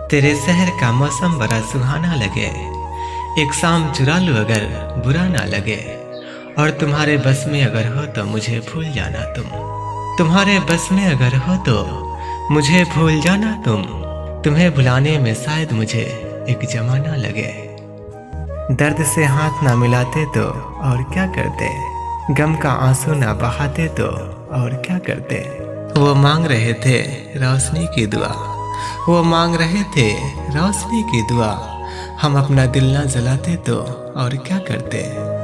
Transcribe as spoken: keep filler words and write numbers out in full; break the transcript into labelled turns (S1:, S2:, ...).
S1: तेरे शहर का मौसम बड़ा सुहाना लगे, एक शाम चुरा लूं अगर बुरा ना लगे। और तुम्हारे बस में अगर हो तो मुझे भूल जाना तुम, तुम्हारे बस में अगर हो तो मुझे भूल जाना तुम। तुम्हें भुलाने में शायद मुझे एक जमाना लगे। दर्द से हाथ ना मिलाते तो और क्या करते, गम का आंसू ना बहाते तो और क्या करते। वो मांग रहे थे रोशनी की दुआ, वो मांग रहे थे रोशनी की दुआ। हम अपना दिल ना जलाते तो और क्या करते।